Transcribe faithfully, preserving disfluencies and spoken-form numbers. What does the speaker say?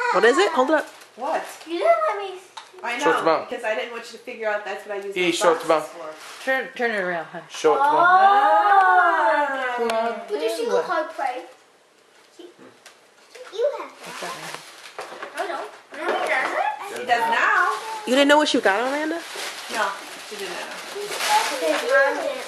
What is it? Hold it up. What? You didn't let me see. I Show it to know, Mom. because I didn't want you to figure out that's what I use Yeah, those show it to boxes Mom. for. Turn, turn it around, honey. Show it to Mom. Oh. Would you see look how I play? See? You have What's that. that, I don't. Remember that? She does now. You didn't know what you got, Amanda? No, she didn't know. Okay, Mom did.